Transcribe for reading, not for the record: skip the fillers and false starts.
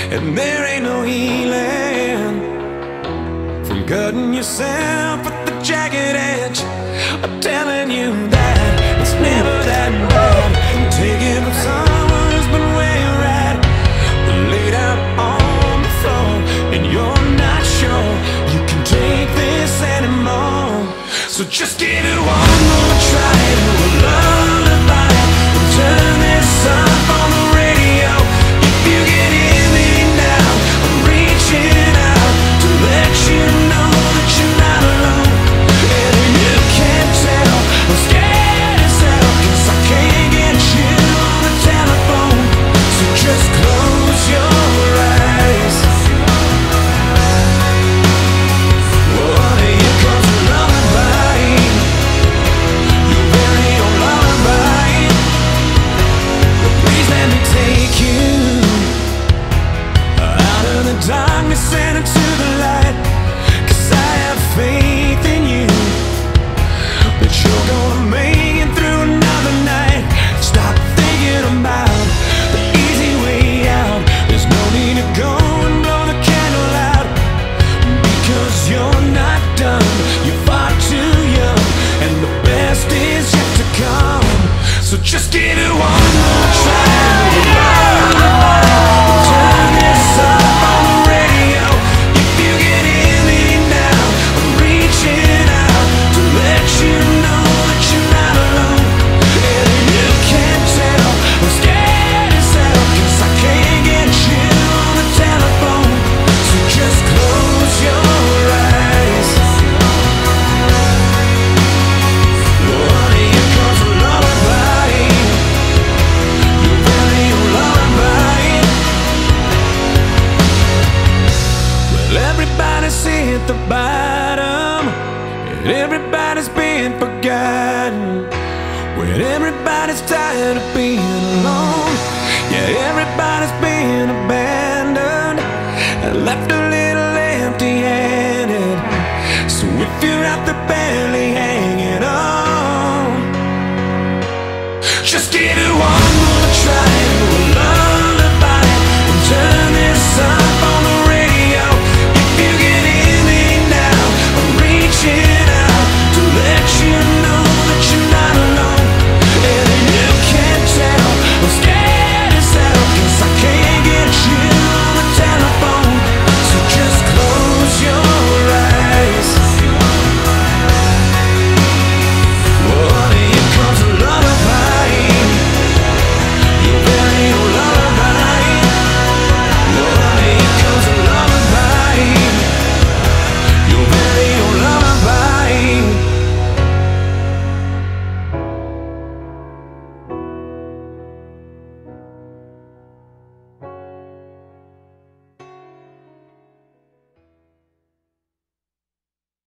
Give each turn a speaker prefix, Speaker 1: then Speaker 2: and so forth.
Speaker 1: and there ain't no healing from cutting yourself at the jagged edge. I'm telling you that it's never that bad. Taking up someone who's been where you're at, laid out on the floor, and you're not sure you can take this anymore. So just give it one more try to a lullaby, and turn this up on the radio. If you can hear me now, I'm reaching out to let you know that you're not alone. And if you can't tell, I'm scared as hell, 'cause I can't get you on the telephone. So just close your eyes. Oh, here comes a lullaby, your very own lullaby. But please let me take you out of the darkness and into the light, 'cause I have faith in you that you're gonna make it through another night. Stop thinking about the easy way out. There's no need to go and blow the candle out, because you're not done. You're far too young, and the best is yet to come. So just give it one more try. Turn this up on the radio. If you can hear me now, I'm reaching out to let you know that you're not alone. And if you can't tell, I'm scared as hell, 'cause I can't get you on the telephone. So just close your eyes. Oh, here comes a lullaby, your very own lullaby. Well, everybody's hit the bottom, and everybody's been forgotten. When everybody's tired of being alone, yeah, everybody's been abandoned and left a little empty-handed. So if you're out there barely